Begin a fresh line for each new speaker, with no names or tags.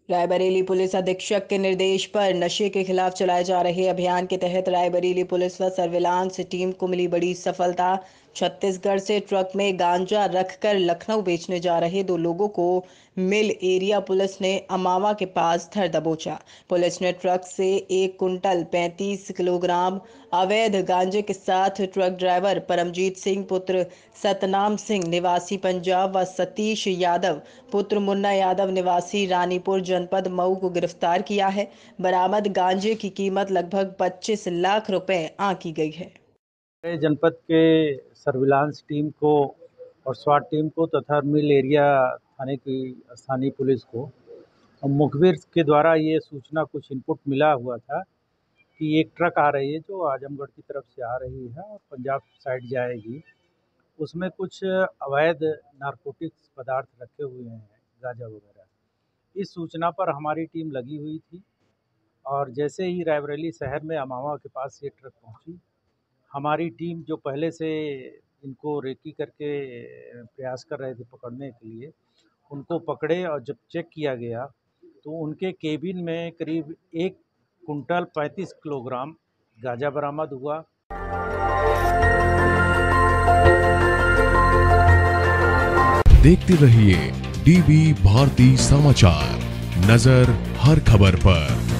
Raebareli police अधीक्षक के निर्देश पर नशे के खिलाफ चलाए जा रहे अभियान के तहत रायबरेली पुलिस व सर्विलांस टीम को मिली बड़ी सफलता। छत्तीसगढ़ से ट्रक में गांजा रखकर लखनऊ बेचने जा रहे दो लोगों को मिल एरिया पुलिस ने अमावा के पास धर दबोचा। पुलिस ने ट्रक से 1 कुंटल 35 किलोग्राम अवैध गांजे के साथ ट्रक ड्राइवर परमजीत सिंह पुत्र सतनाम सिंह निवासी पंजाब व सतीश यादव पुत्र मुन्ना यादव निवासी रानीपुर जनपद मऊ को गिरफ्तार किया है। बरामद गांजे की कीमत लगभग 25 लाख रुपए आंकी गई है।
जनपद के सर्विलांस टीम को और स्वाट टीम को तथा मिल एरिया थाने की स्थानीय पुलिस को मुखबिर के द्वारा ये सूचना कुछ इनपुट मिला हुआ था कि एक ट्रक आ रही है जो आजमगढ़ की तरफ से आ रही है और पंजाब साइड जाएगी। उसमें कुछ अवैध नारकोटिक्स पदार्थ रखे हुए हैं, गांजा वगैरह। इस सूचना पर हमारी टीम लगी हुई थी और जैसे ही रायबरेली शहर में अमावा के पास ये ट्रक पहुंची, हमारी टीम जो पहले से इनको रेकी करके प्रयास कर रहे थे पकड़ने के लिए, उनको पकड़े और जब चेक किया गया तो उनके केबिन में करीब 1 कुंटल 35 किलोग्राम गांजा बरामद हुआ।
देखते रहिए डीबी भारती समाचार, नजर हर खबर पर।